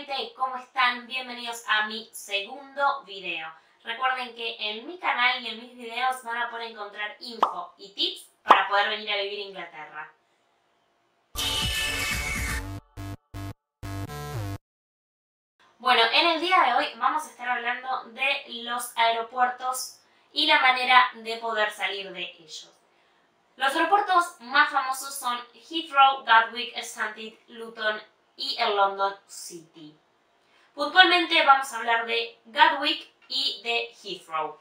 gente, ¿cómo están? Bienvenidos a mi segundo video. Recuerden que en mi canal y en mis videos van a poder encontrar info y tips para poder venir a vivir a Inglaterra. Bueno, en el día de hoy vamos a estar hablando de los aeropuertos y la manera de poder salir de ellos. Los aeropuertos más famosos son Heathrow, Gatwick, Stansted, Luton y el London City. Puntualmente vamos a hablar de Gatwick y de Heathrow.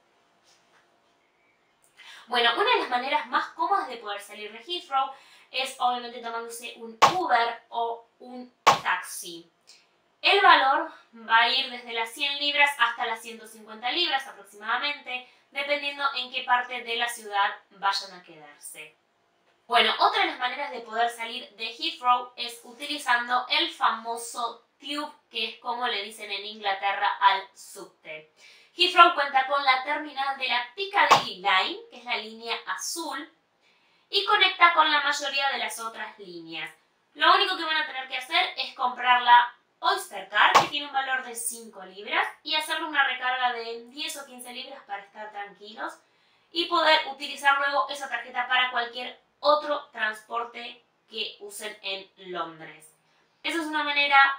Bueno, una de las maneras más cómodas de poder salir de Heathrow es obviamente tomándose un Uber o un taxi. El valor va a ir desde las 100 libras hasta las 150 libras aproximadamente, dependiendo en qué parte de la ciudad vayan a quedarse. Bueno, otra de las maneras de poder salir de Heathrow es utilizando el famoso Tube, que es como le dicen en Inglaterra al subte. Heathrow cuenta con la terminal de la Piccadilly Line, que es la línea azul, y conecta con la mayoría de las otras líneas. Lo único que van a tener que hacer es comprar la Oyster Card, que tiene un valor de 5 libras, y hacerle una recarga de 10 o 15 libras para estar tranquilos y poder utilizar luego esa tarjeta para cualquier otro transporte que usen en Londres. Esa es una manera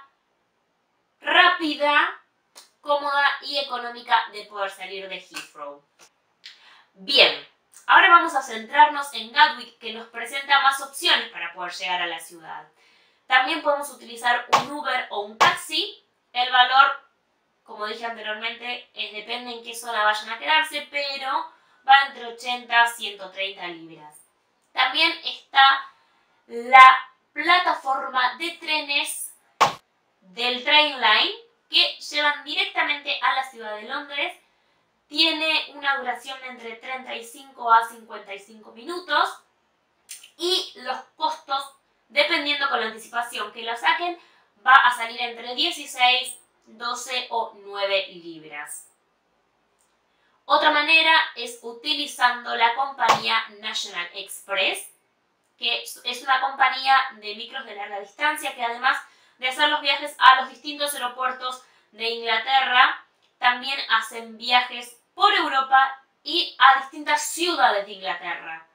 rápida, cómoda y económica de poder salir de Heathrow. Bien, ahora vamos a centrarnos en Gatwick, que nos presenta más opciones para poder llegar a la ciudad. También podemos utilizar un Uber o un taxi. El valor, como dije anteriormente, depende en qué zona vayan a quedarse, pero va entre 80 a 130 libras. También está la plataforma de trenes del Trainline que llevan directamente a la ciudad de Londres. Tiene una duración de entre 35 a 55 minutos y los costos, dependiendo con la anticipación que lo saquen, va a salir entre 16, 12 o 9 libras. Otra manera es utilizando la compañía National Express, que es una compañía de micros de larga distancia que además de hacer los viajes a los distintos aeropuertos de Inglaterra, también hacen viajes por Europa y a distintas ciudades de Inglaterra.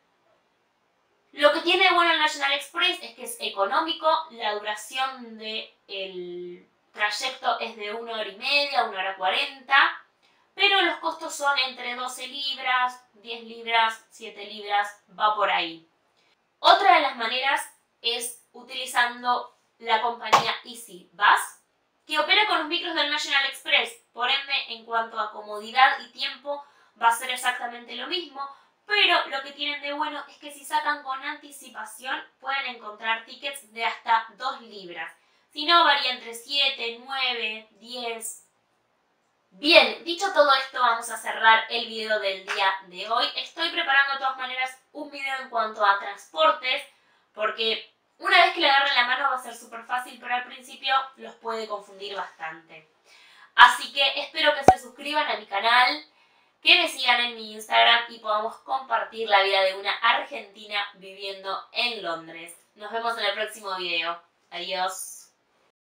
Lo que tiene bueno el National Express es que es económico, la duración del trayecto es de 1 hora y media, 1 hora 40, pero los costos son entre 12 libras, 10 libras, 7 libras, va por ahí. Otra de las maneras es utilizando la compañía EasyBus, que opera con los micros del National Express, por ende en cuanto a comodidad y tiempo va a ser exactamente lo mismo, pero lo que tienen de bueno es que si sacan con anticipación pueden encontrar tickets de hasta 2 libras. Si no, varía entre 7, 9, 10. Bien, dicho todo esto, vamos a cerrar el video del día de hoy. Estoy preparando de todas maneras un video en cuanto a transportes, porque una vez que le agarren la mano va a ser súper fácil, pero al principio los puede confundir bastante. Así que espero que se suscriban a mi canal, que me sigan en mi Instagram y podamos compartir la vida de una argentina viviendo en Londres. Nos vemos en el próximo video. Adiós.